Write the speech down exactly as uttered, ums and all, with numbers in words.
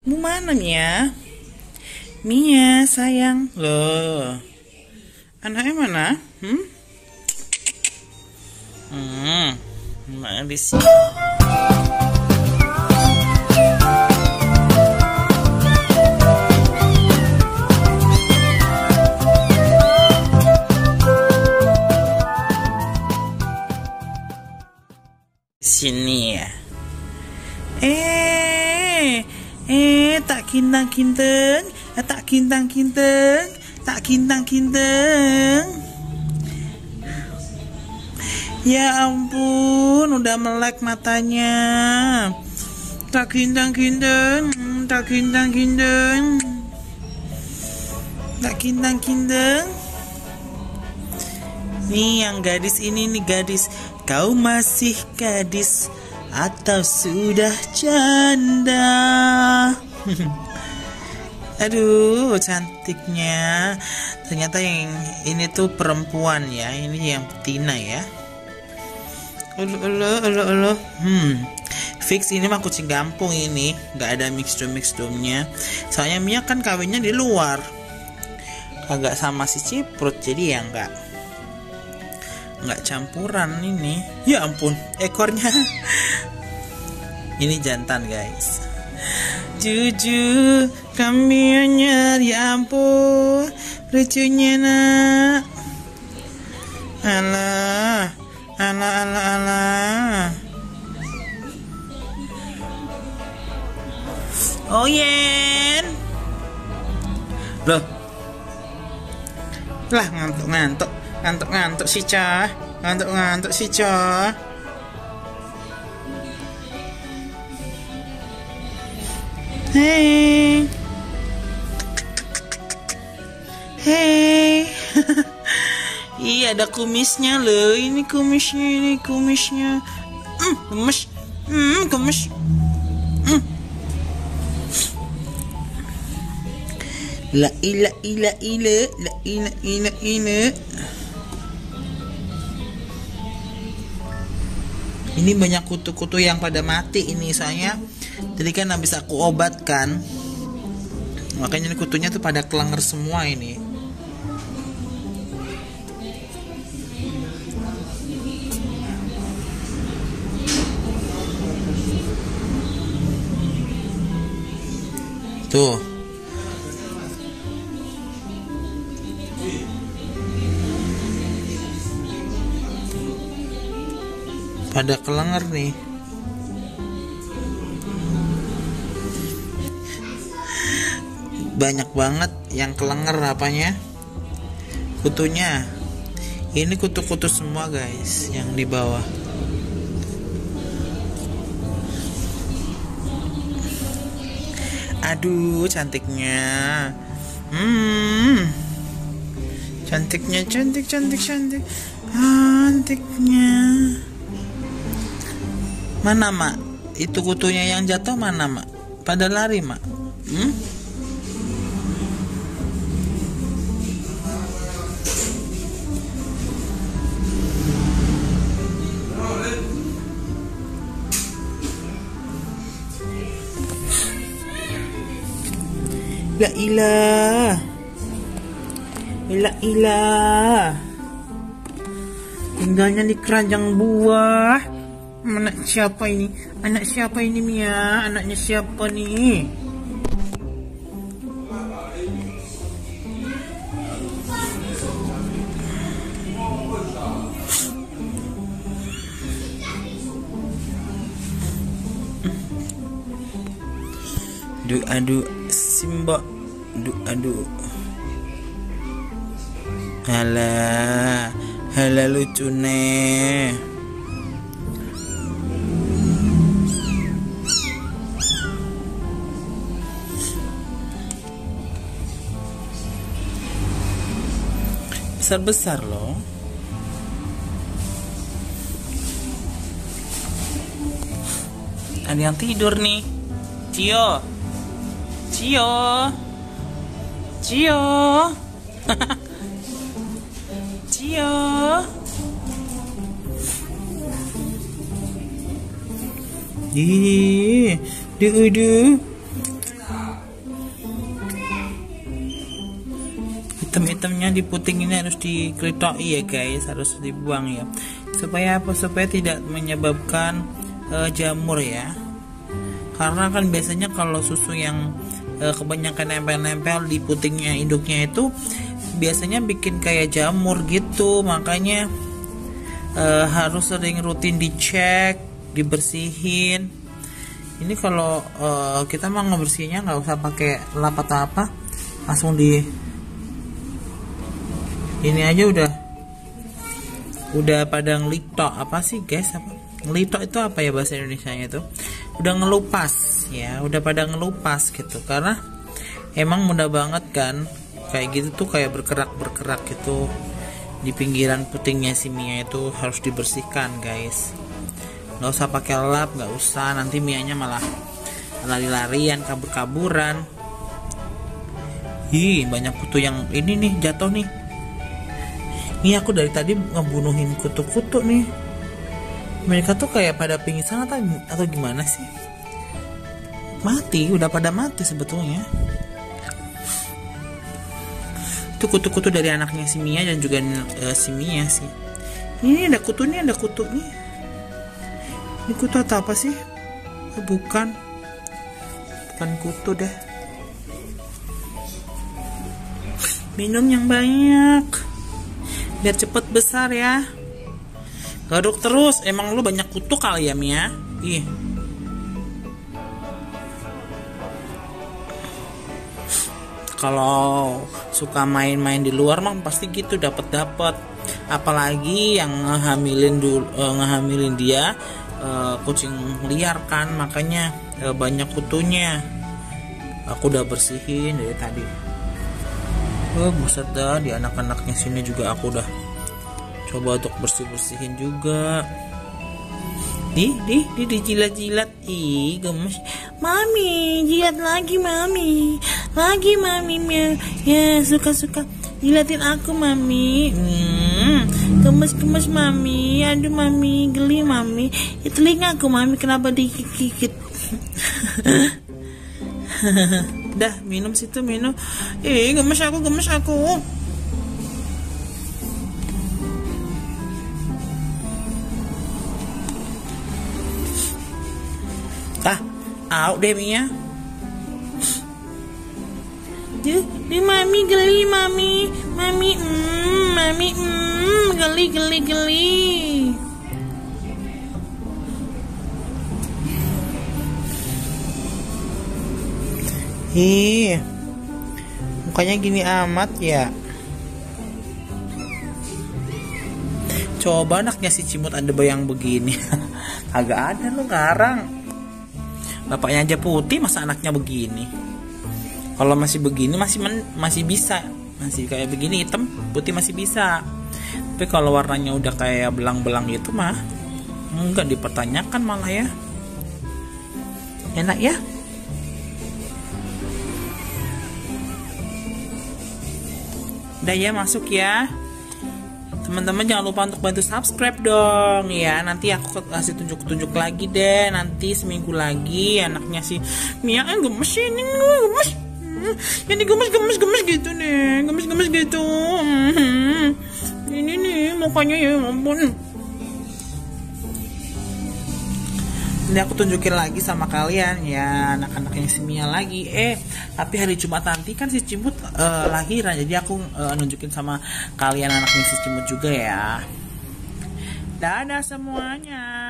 Mu mana Mia? Mia sayang. Loh. Anaknya mana? Hmm? Hmm. Mana di sini? Sini ya. Eh, eh, tak kintang kinteng, tak kintang kinteng, tak kintang kinteng. Ya ampun, udah melek matanya. Tak kintang kinteng, tak kintang kinteng, tak kintang kinteng. Nih yang gadis ini nih gadis. Kau masih gadis atau sudah janda? Aduh, cantiknya. Ternyata yang ini tuh perempuan ya. Ini yang betina ya. Ulu ulu ulu ulu. Hmm. Fix ini mah kucing kampung ini. Gak ada mix dom mix domnya. Soalnya Mia kan kawinnya di luar. Kagak sama si Ciprut, jadi ya enggak. Nggak campuran ini. Ya ampun, ekornya. Ini jantan guys. Jujur kami hanya, ya ampun, lucunya nak. Alah, alah, alah, alah. Oh yen. Loh. Lah ngantuk-ngantuk. Ngantuk-ngantuk si Cah. Ngantuk-ngantuk si Cah. Hei. Hei. Iya ada kumisnya loh. Ini kumisnya, ini kumisnya. Hmm, kumis. Hmm, kumis. Hmm. La ila ila ila la ila ila ila. Ini banyak kutu-kutu yang pada mati ini soalnya. Tadi kan habis aku obatkan. Makanya ini kutunya tuh pada kelenger semua ini. Tuh. Pada kelenger nih. Banyak banget yang kelenger apanya, kutunya. Ini kutu-kutu semua guys yang di bawah. Aduh cantiknya. Hmm. Cantiknya, cantik, cantik, cantik. Cantiknya. Mana mak? Itu kutunya yang jatuh mana mak? Pada lari mak? Hmm? La ilah. La ilah. Tinggalnya di keranjang buah. Anak siapa ini? Anak siapa ini Mia? Anaknya siapa nih? Du adu Simba. Du adu. Halah, halah lucu nih. Besar-besar loh. Ada yang tidur nih. Cio. Cio. Cio. Cio. Ih, duh duh. Item-itemnya di puting ini harus dikeritoi ya guys, harus dibuang ya. Supaya apa? Supaya tidak menyebabkan uh, jamur ya. Karena kan biasanya kalau susu yang uh, kebanyakan nempel-nempel di putingnya induknya itu biasanya bikin kayak jamur gitu. Makanya uh, harus sering rutin dicek, dibersihin. Ini kalau uh, kita mau ngebersihinnya nggak usah pakai lap atau apa, langsung di ini aja udah udah pada ngelito. Apa sih guys, apa ngelito itu apa ya bahasa Indonesianya itu? Udah ngelupas ya, udah pada ngelupas gitu. Karena emang mudah banget kan kayak gitu tuh, kayak berkerak-berkerak gitu di pinggiran putingnya si Mia itu. Harus dibersihkan guys, nggak usah pakai lap, nggak usah, nanti Mianya malah lari-larian, kabur-kaburan. Ih, banyak kutu yang ini nih jatuh nih. Ini aku dari tadi ngebunuhin kutu-kutu nih. Mereka tuh kayak pada pingsan atau, atau gimana sih? Mati, udah pada mati sebetulnya. Itu kutu-kutu dari anaknya si Mia dan juga uh, si Mia sih. Ini ada kutu nih, ada kutu nih. Ini kutu atau apa sih? Bukan. Bukan kutu deh. Minum yang banyak biar cepet besar ya. Garuk terus. Emang lu banyak kutu kali ya Mia? Ih. Kalau suka main-main di luar mah pasti gitu, dapat-dapat. Apalagi yang ngehamilin dulu, eh, ngehamilin dia eh, kucing liar kan, makanya eh, banyak kutunya. Aku udah bersihin dari tadi. Oh buset dah, di anak-anaknya sini juga aku udah coba untuk bersih-bersihin juga. Di, di, di, dijilat-jilat. Ih, gemes. Mami, jilat lagi mami. Lagi mami, ya suka-suka jilatin aku mami. Hmm, gemes-gemes mami. Aduh mami, geli mami. Ya, telinga aku mami, kenapa dikikit? Dah, minum situ, minum. Eh, gemes aku, gemes aku. Tah, au deh Mia. Duh, duh mami geli mami. Mami, mm, mami, mm, geli, geli, geli. Ih, mukanya gini amat ya. Coba anaknya si Cimut ada bayang begini. Agak ada lo, ngarang. Bapaknya aja putih, masa anaknya begini. Kalau masih begini masih men, masih bisa, masih kayak begini hitam putih masih bisa. Tapi kalau warnanya udah kayak belang-belang gitu mah enggak dipertanyakan malah ya. Enak ya. Udah ya, masuk ya. Teman-teman jangan lupa untuk bantu subscribe dong ya. Nanti aku kasih tunjuk-tunjuk lagi deh. Nanti seminggu lagi anaknya si Mia eh, gemes ini gemes. Ini gemes-gemes-gemes gitu nih. Gemes-gemes gitu. Hmm. Ini nih mukanya ya ampun. Nanti aku tunjukin lagi sama kalian ya anak-anaknya si Mia lagi. Eh tapi hari Jumat nanti kan si Cimut uh, lahiran, jadi aku uh, nunjukin sama kalian anaknya si Cimut juga ya. Dadah semuanya.